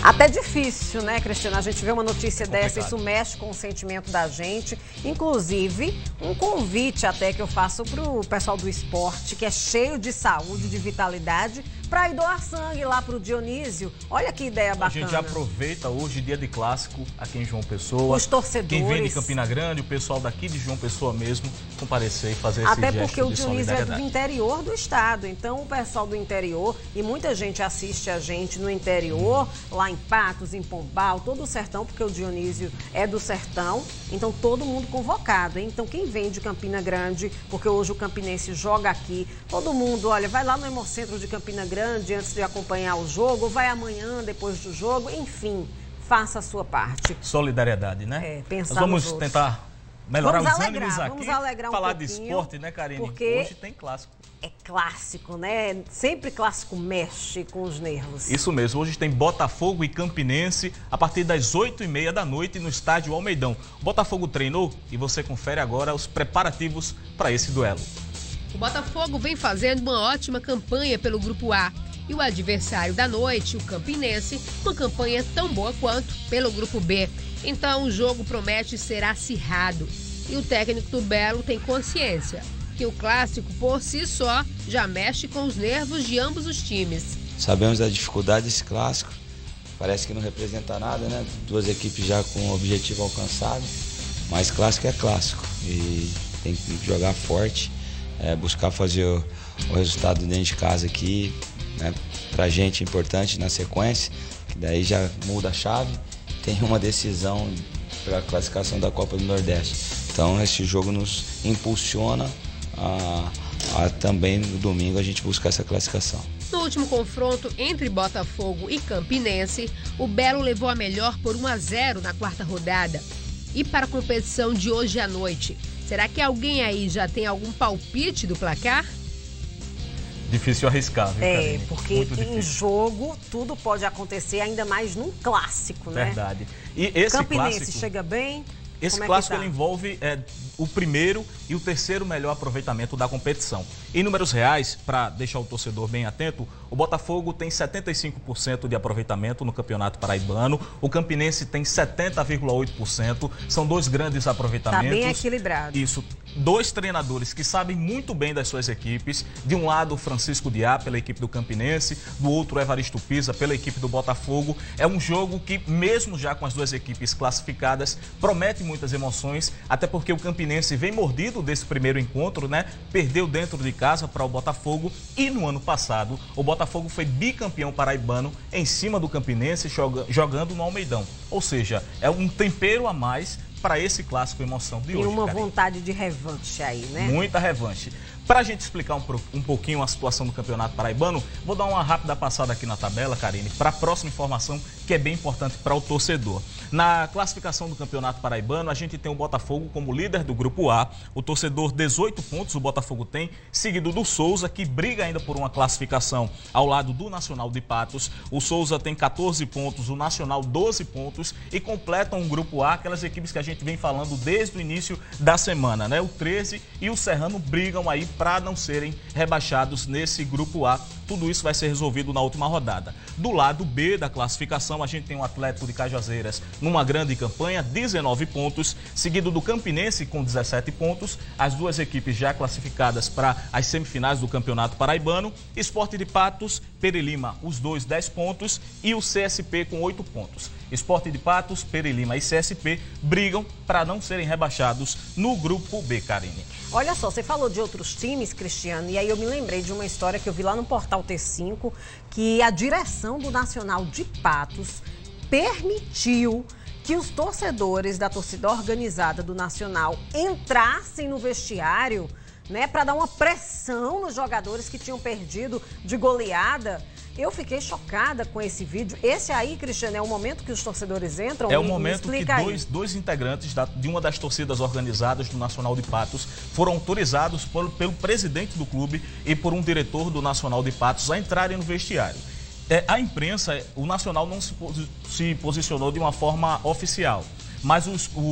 Até difícil, né, Cristiano? A gente vê uma notícia dessa, Complicado. isso mexe com o sentimento da gente. Inclusive, um convite até que eu faço pro pessoal do esporte, que é cheio de saúde, de vitalidade, para ir doar sangue lá pro Dionísio. Olha que ideia bacana. A gente já aproveita hoje, dia de clássico, aqui em João Pessoa. Os torcedores. Quem vem de Campina Grande, o pessoal daqui de João Pessoa mesmo, comparecer e fazer esse Até gesto porque o de Dionísio é do solidariedade. interior do estado, então o pessoal do interior, e muita gente assiste a gente no interior, lá em Patos, em Pombal, todo o sertão, porque o Dionísio é do sertão, então todo mundo convocado, hein? Então quem vem de Campina Grande, porque hoje o Campinense joga aqui, todo mundo, olha, vai lá no Hemocentro de Campina Grande antes de acompanhar o jogo, ou vai amanhã depois do jogo, enfim, faça a sua parte. Solidariedade, né? É, pensar Nós vamos nos outros. tentar melhorar Vamos os alegrar, ânimos aqui, vamos alegrar um falar de pouquinho, esporte, né, Karine? porque Hoje tem clássico. É clássico, né? Sempre clássico mexe com os nervos. Isso mesmo, hoje tem Botafogo e Campinense a partir das 8h30 da noite no estádio Almeidão. O Botafogo treinou e você confere agora os preparativos para esse duelo. O Botafogo vem fazendo uma ótima campanha pelo Grupo A. E o adversário da noite, o Campinense, uma campanha tão boa quanto pelo Grupo B. Então o jogo promete ser acirrado. E o técnico do Belo tem consciência que o clássico por si só já mexe com os nervos de ambos os times. Sabemos da dificuldade desse clássico, parece que não representa nada, né? Duas equipes já com o objetivo alcançado, mas clássico é clássico e tem que jogar forte, buscar fazer o resultado dentro de casa aqui, né? Pra gente é importante na sequência, que daí já muda a chave, tem uma decisão para a classificação da Copa do Nordeste. Então esse jogo nos impulsiona a também no domingo a gente buscar essa classificação. No último confronto entre Botafogo e Campinense, o Belo levou a melhor por 1-0 na quarta rodada. E para a competição de hoje à noite, será que alguém aí já tem algum palpite do placar? Difícil arriscar, viu, Karine? Porque Muito em difícil. jogo tudo pode acontecer, ainda mais num clássico, né? Verdade. E esse Campinense clássico... chega bem? Esse Como é que clássico tá? ele envolve o primeiro e o terceiro melhor aproveitamento da competição. Em números reais, para deixar o torcedor bem atento, o Botafogo tem 75% de aproveitamento no Campeonato Paraibano, o Campinense tem 70,8%, são dois grandes aproveitamentos. Tá bem equilibrado. Isso, dois treinadores que sabem muito bem das suas equipes, de um lado o Francisco Diá pela equipe do Campinense, do outro o Evaristo Pisa pela equipe do Botafogo. É um jogo que, mesmo já com as duas equipes classificadas, promete muitas emoções, até porque o Campinense vem mordido desse primeiro encontro, né? Perdeu dentro de casa para o Botafogo e no ano passado o Botafogo foi bicampeão paraibano em cima do Campinense jogando no Almeidão. Ou seja, é um tempero a mais para esse clássico emoção de hoje. E uma Karine. vontade de revanche aí, né? Muita revanche. Para a gente explicar um pouquinho a situação do Campeonato Paraibano, vou dar uma rápida passada aqui na tabela, Karine, para a próxima informação que é bem importante para o torcedor. Na classificação do Campeonato Paraibano, a gente tem o Botafogo como líder do Grupo A. O torcedor, 18 pontos o Botafogo tem, seguido do Souza, que briga ainda por uma classificação ao lado do Nacional de Patos. O Souza tem 14 pontos, o Nacional 12 pontos e completam o Grupo A, aquelas equipes que a gente vem falando desde o início da semana, né? O 13 e o Serrano brigam aí para não serem rebaixados nesse Grupo A. Tudo isso vai ser resolvido na última rodada. Do lado B da classificação, a gente tem o Atlético de Cajazeiras numa grande campanha, 19 pontos, seguido do Campinense com 17 pontos, as duas equipes já classificadas para as semifinais do Campeonato Paraibano, Sport de Patos, Perilima, os dois 10 pontos e o CSP com 8 pontos. Sport de Patos, Perilima e CSP brigam para não serem rebaixados no Grupo B, Karine. Olha só, você falou de outros times, Cristiano, e aí eu me lembrei de uma história que eu vi lá no portal T5, que a direção do Nacional de Patos permitiu que os torcedores da torcida organizada do Nacional entrassem no vestiário, né, para dar uma pressão nos jogadores que tinham perdido de goleada. Eu fiquei chocada com esse vídeo. Esse aí, Cristiano, é o momento que os torcedores entram? É o momento que dois integrantes de uma das torcidas organizadas do Nacional de Patos foram autorizados pelo presidente do clube e por um diretor do Nacional de Patos a entrarem no vestiário. A imprensa, o Nacional não se posicionou de uma forma oficial. mas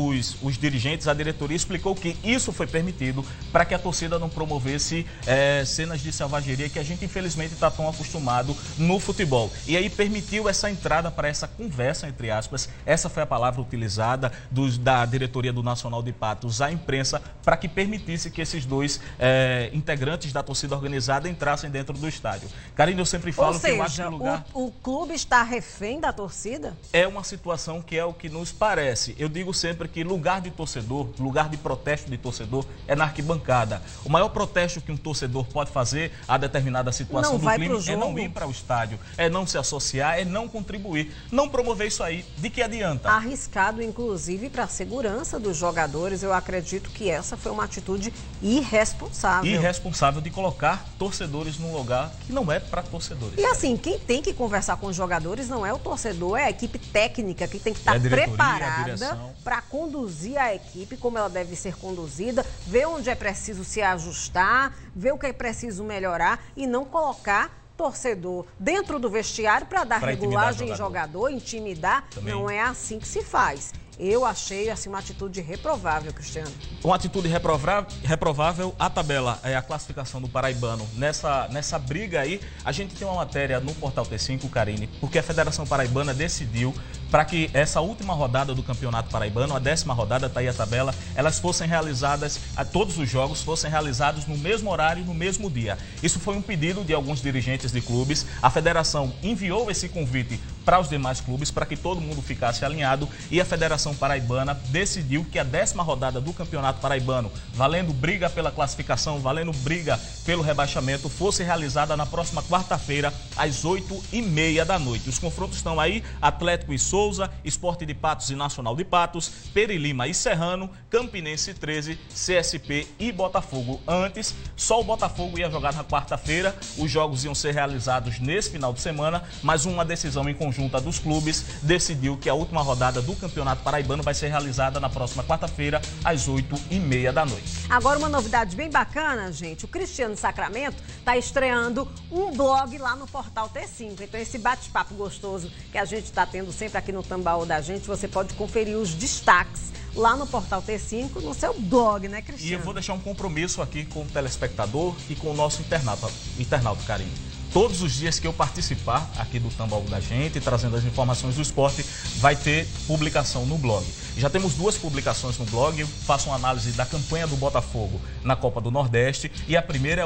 os dirigentes, a diretoria explicou que isso foi permitido para que a torcida não promovesse cenas de selvageria que a gente infelizmente está tão acostumado no futebol. E aí permitiu essa entrada para essa conversa, entre aspas, essa foi a palavra utilizada da diretoria do Nacional de Patos à imprensa, para que permitisse que esses dois integrantes da torcida organizada entrassem dentro do estádio. Karine, eu sempre falo que eu acho que o clube está refém da torcida? É uma situação que é o que nos parece. Eu digo sempre que lugar de torcedor, lugar de protesto de torcedor é na arquibancada. O maior protesto que um torcedor pode fazer a determinada situação do clima é não ir para o estádio, é não se associar, é não contribuir, não promover isso aí. De que adianta? Arriscado, inclusive, para a segurança dos jogadores. Eu acredito que essa foi uma atitude irresponsável. Irresponsável de colocar torcedores num lugar que não é para torcedores. E assim, quem tem que conversar com os jogadores não é o torcedor, é a equipe técnica que tem que estar preparada para conduzir a equipe como ela deve ser conduzida, ver onde é preciso se ajustar, ver o que é preciso melhorar e não colocar torcedor dentro do vestiário para dar regulagem em jogador, intimidar. Também. Não é assim que se faz. Eu achei assim, uma atitude reprovável, Cristiano. Uma atitude reprovável, a tabela, a classificação do Paraibano. Nessa briga aí, a gente tem uma matéria no Portal T5, Karine, porque a Federação Paraibana decidiu para que essa última rodada do Campeonato Paraibano, a 10ª rodada, está aí a tabela, elas fossem realizadas, todos os jogos fossem realizados no mesmo horário, no mesmo dia. Isso foi um pedido de alguns dirigentes de clubes. A Federação enviou esse convite para os demais clubes, para que todo mundo ficasse alinhado, e a Federação Paraibana decidiu que a 10ª rodada do Campeonato Paraibano, valendo briga pela classificação, valendo briga pelo rebaixamento, fosse realizada na próxima quarta-feira, às 8h30 da noite. Os confrontos estão aí: Atlético e Souza, Sport de Patos e Nacional de Patos, Peri Lima e Serrano, Campinense 13, CSP e Botafogo. Antes, só o Botafogo ia jogar na quarta-feira, os jogos iam ser realizados nesse final de semana, mas uma decisão em conjunta dos clubes decidiu que a última rodada do Campeonato Paraibano vai ser realizada na próxima quarta-feira, às 8h30 da noite. Agora, uma novidade bem bacana, gente. O Cristiano Sacramento está estreando um blog lá no Portal T5. Então, esse bate-papo gostoso que a gente está tendo sempre aqui no Tambaú da gente, você pode conferir os destaques lá no Portal T5, no seu blog, né, Cristiano? E eu vou deixar um compromisso aqui com o telespectador e com o nosso internauta, Karine. Todos os dias que eu participar aqui do Tambaú da gente, trazendo as informações do esporte, vai ter publicação no blog. Já temos 2 publicações no blog. Eu faço uma análise da campanha do Botafogo na Copa do Nordeste, e a primeira é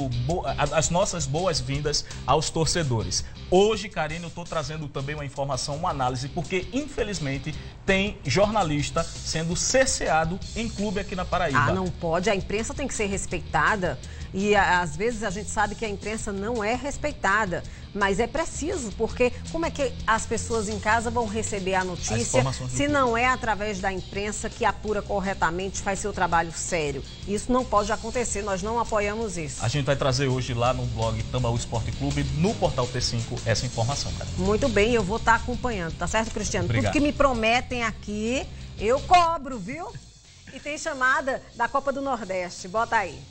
as nossas boas-vindas aos torcedores. Hoje, Karine, eu estou trazendo também uma informação, uma análise, porque infelizmente tem jornalista sendo cerceado em clube aqui na Paraíba. Ah, não pode. A imprensa tem que ser respeitada. E às vezes a gente sabe que a imprensa não é respeitada, mas é preciso, porque como é que as pessoas em casa vão receber a notícia se não é através da imprensa que apura corretamente, faz seu trabalho sério? Isso não pode acontecer, nós não apoiamos isso. A gente vai trazer hoje lá no blog Tambaú Esporte Clube, no Portal T5, essa informação, cara. Muito bem, eu vou estar acompanhando, tá certo, Cristiano? Obrigado. Tudo que me prometem aqui, eu cobro, viu? E tem chamada da Copa do Nordeste, bota aí.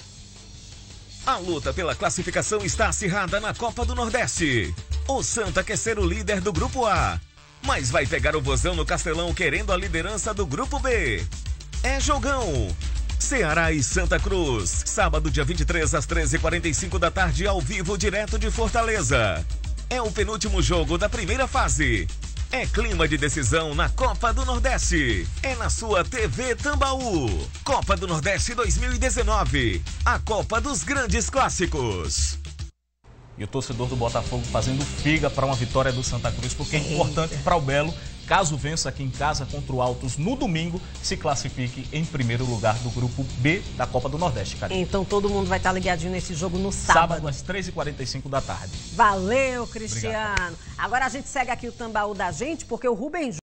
A luta pela classificação está acirrada na Copa do Nordeste. O Santa quer ser o líder do Grupo A, mas vai pegar o Vozão no Castelão querendo a liderança do Grupo B. É jogão. Ceará e Santa Cruz, sábado dia 23 às 13h45 da tarde, ao vivo, direto de Fortaleza. É o penúltimo jogo da primeira fase. É clima de decisão na Copa do Nordeste. É na sua TV Tambaú. Copa do Nordeste 2019. A Copa dos Grandes Clássicos. E o torcedor do Botafogo fazendo figa para uma vitória do Santa Cruz, porque é importante para o Belo, caso vença aqui em casa contra o Altos no domingo, se classifique em primeiro lugar do Grupo B da Copa do Nordeste, cara. Então todo mundo vai estar ligadinho nesse jogo no sábado. Sábado às 13h45 da tarde. Valeu, Cristiano. Obrigado. Agora a gente segue aqui o Tambaú da gente, porque o Rubem